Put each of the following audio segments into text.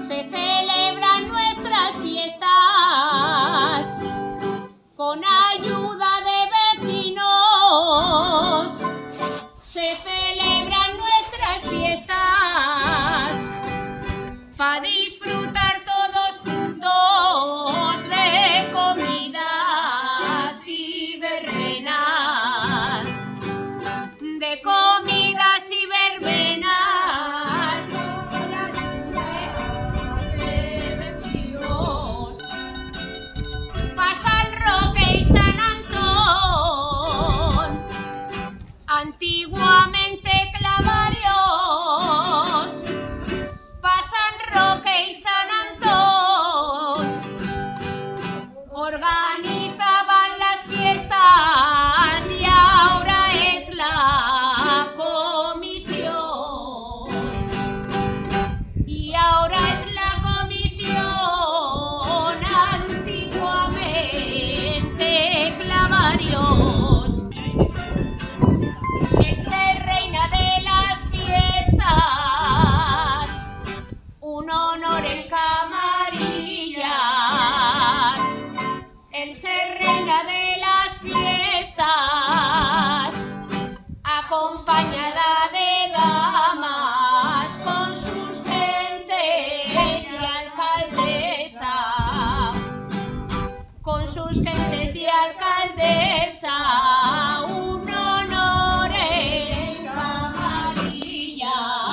se celebran nuestras fiestas con ayuda de vecinos. Se celebran nuestras fiestas para disfrutar todos juntos de comidas y verbenas, de comidas y verbenas. Antiguamente Clavarios, pasan Roque y San Antón, organizaban las fiestas y ahora es la comisión. Y ahora es la comisión, antiguamente Clavarios. Él se reina de las fiestas, un honor en Camarillas. Él se reina de las fiestas, acompañada de damas con sus gentes y alcaldesa, con sus gentes y alcaldesa. Un honor en Camarillas.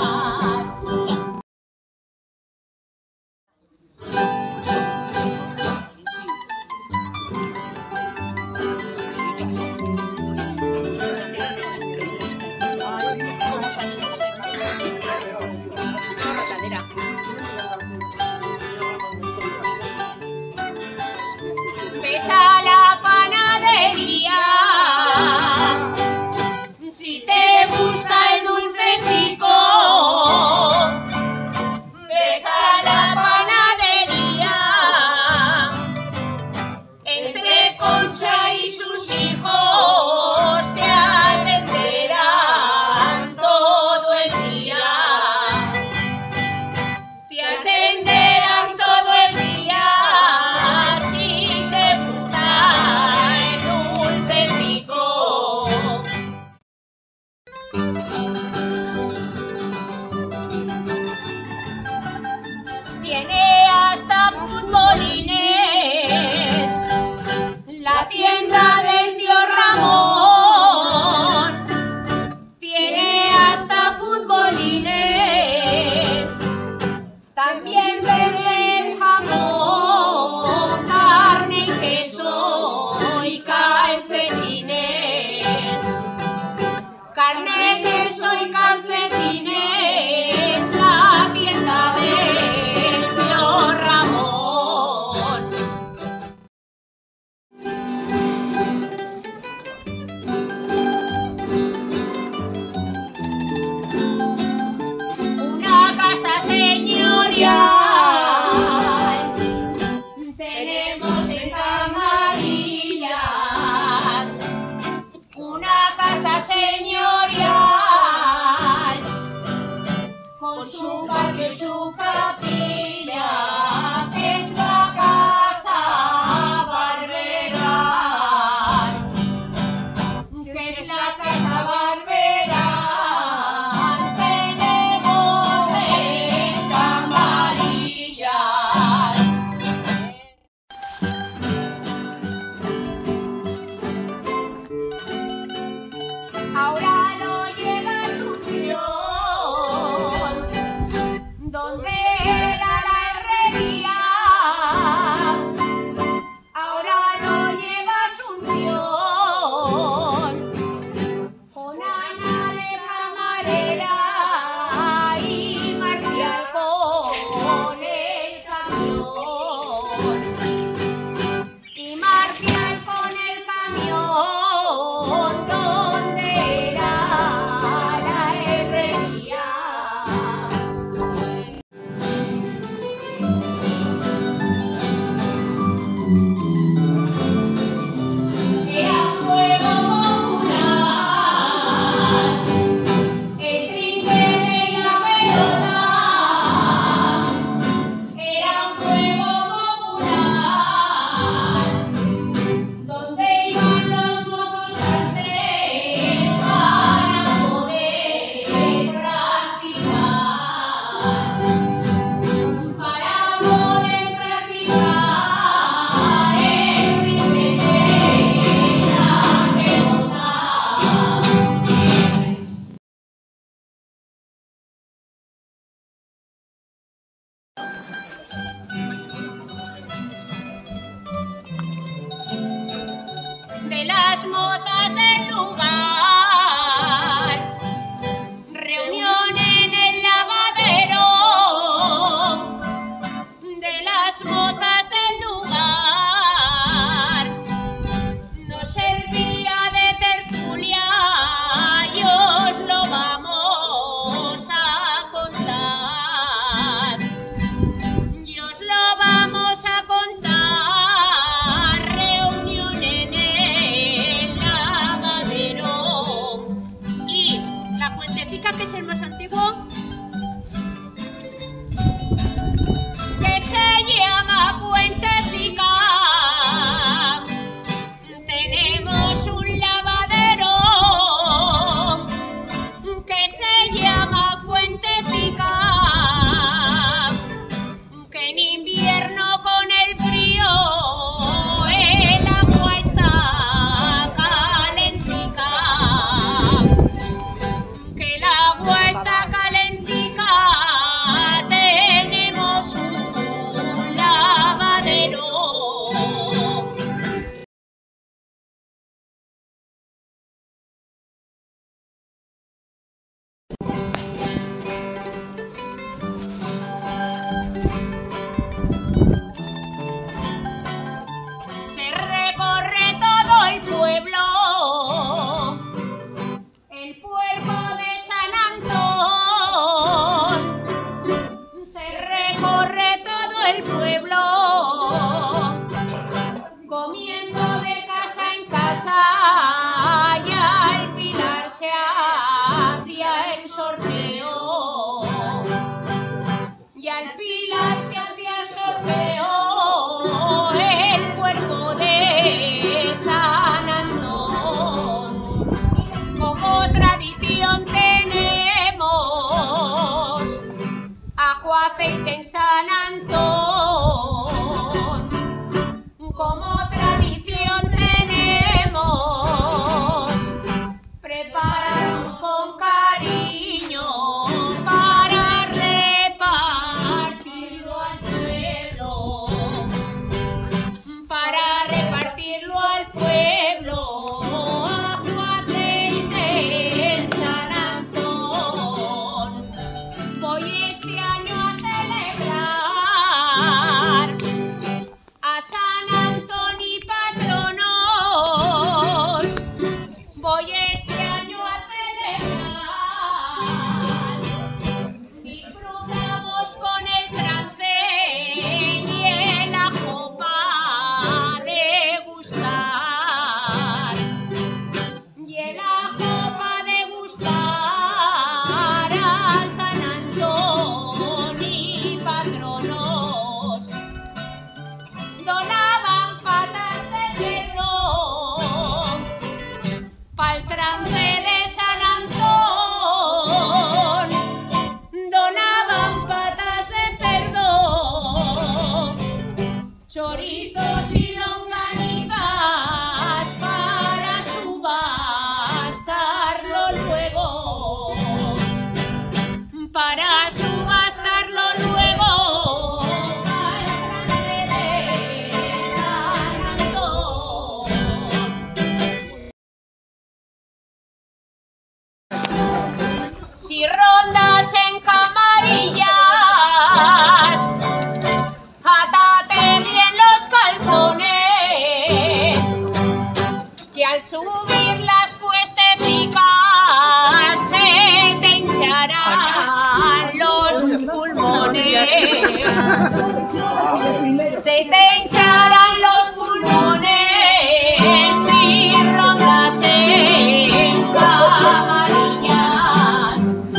Pesa la panadería, si te gusta el dulcecico. Pesa la panadería, entre Concha y sus hijos te atenderán todo el día. Te atenderán todo el día si te gusta el dulcecico. Tiene hasta futbolines la tienda del tío Ramón. Tiene hasta futbolines, también venden jamón, carne y queso y calcetines. Carne, queso y calcetines, la tienda del tío Ramón. Una casa señorial tenemos en Camarillas. Una casa señorial con su patio y su capilla, que es la casa Barberán, que es la casa Barberán. Tenemos en Camarillas. Fuentecica, que es el más antiguo, que se llama Fuentecica. Tenemos un lavadero que se llama Fuentecica, que en invierno con el frío el agua está calentica, que el agua está calentica. Tenemos un lavadero. Se recorre todo el pueblo, el puerco de San Antón. Se recorre todo el pueblo, comiendo de casa en casa, y al Pilar se hacía el sorteo. Y al Pilar se hacía el sorteo, el puerco de San Antón. Como tradición tenemos ajo, aceite en San Antón. Como tradición tenemos prepararnos con cariño para repartirlo al pueblo, para repartirlo al pueblo. Ajo, aceite en San Antón. Voy este año a celebrar a San Antón y patronos. Voy este año a celebrar. Disfrutamos con el trance y el ajo para degustar. Y el ajo para degustar a San Antón y patronos. Donaban patas de cerdo pa'l trance de San Antón. Donaban patas de cerdo, chorizos y longanizas para subastarlo luego. Para subastarlo luego al trance de San Antón. Si rondas en camarillas, átate bien los calzones, que al subir las cuestecicas se te hincharán los pulmones. Se te hincharán los pulmones si rondas en camarillas.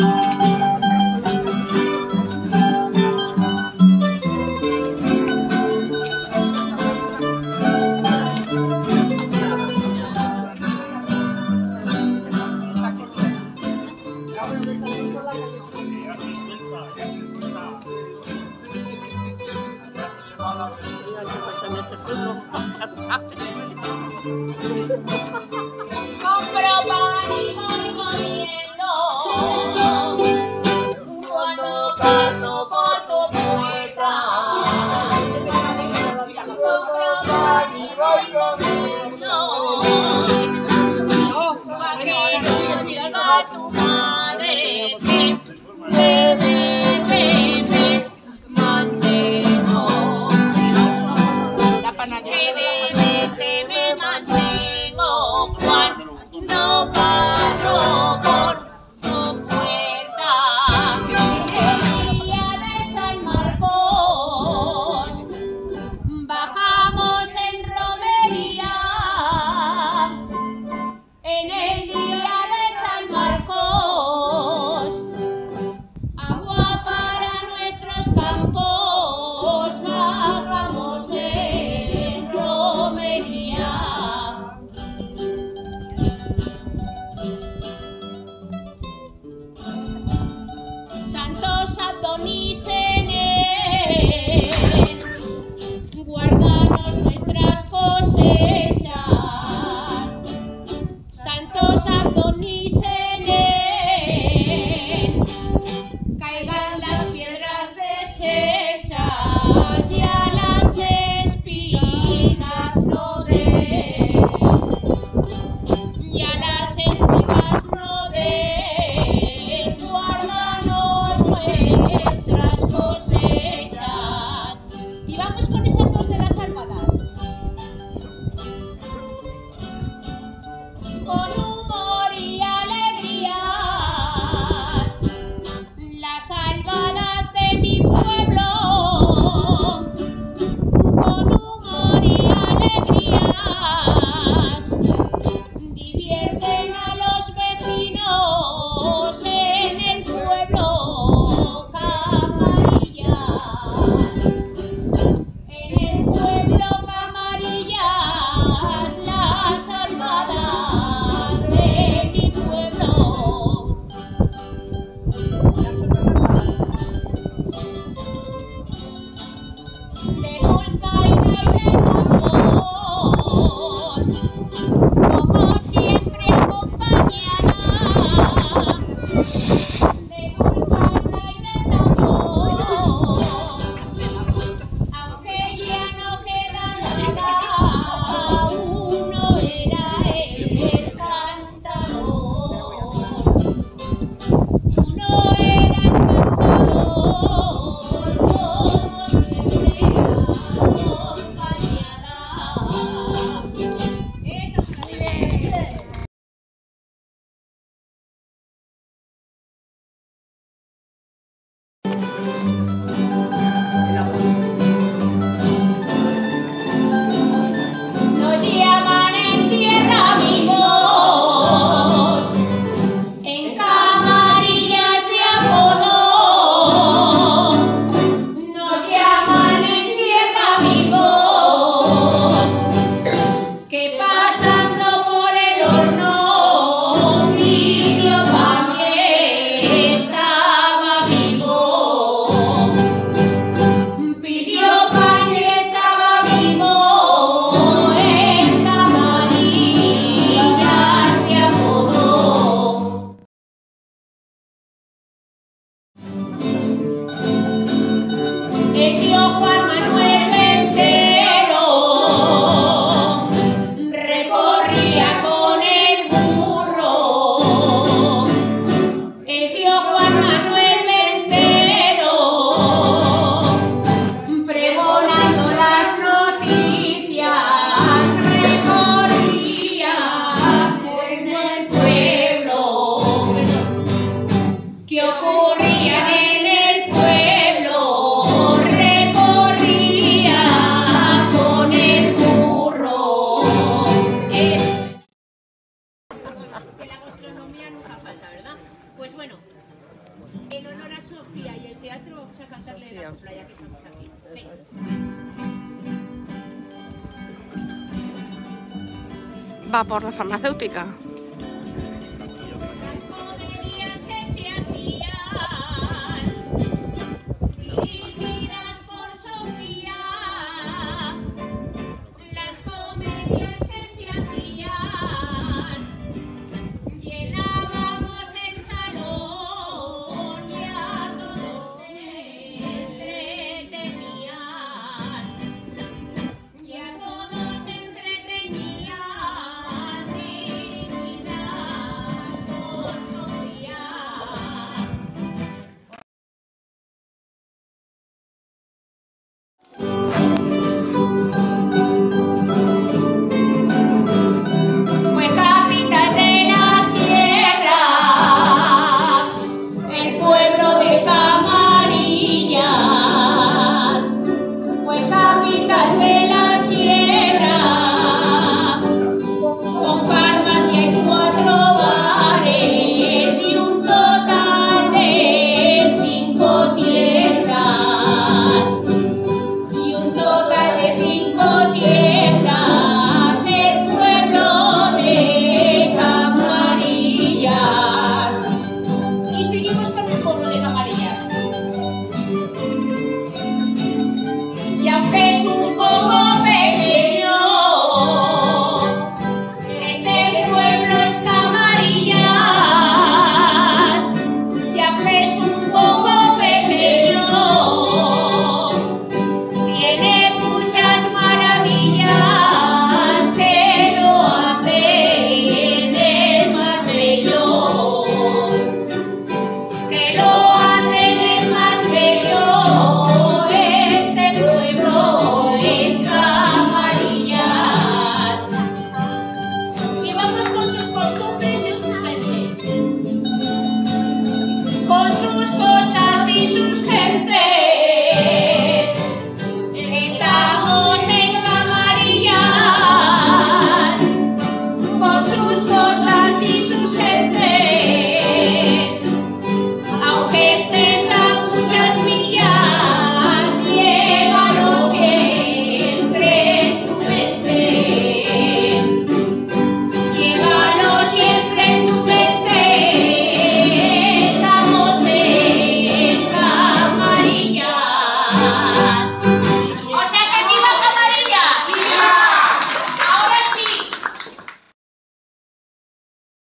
Compro pan y voy comiendo cuando paso por tu puerta. Compro pan y voy comiendo para que no diga tu madre que bebe mantengo. Que de me mantengo. corrían en el pueblo, recorría con el burro. Que la gastronomía nunca falta, ¿verdad? Pues bueno, en honor a Sofía y el teatro vamos a cantarle la copla ya que estamos aquí. Venga. Va por la farmacéutica.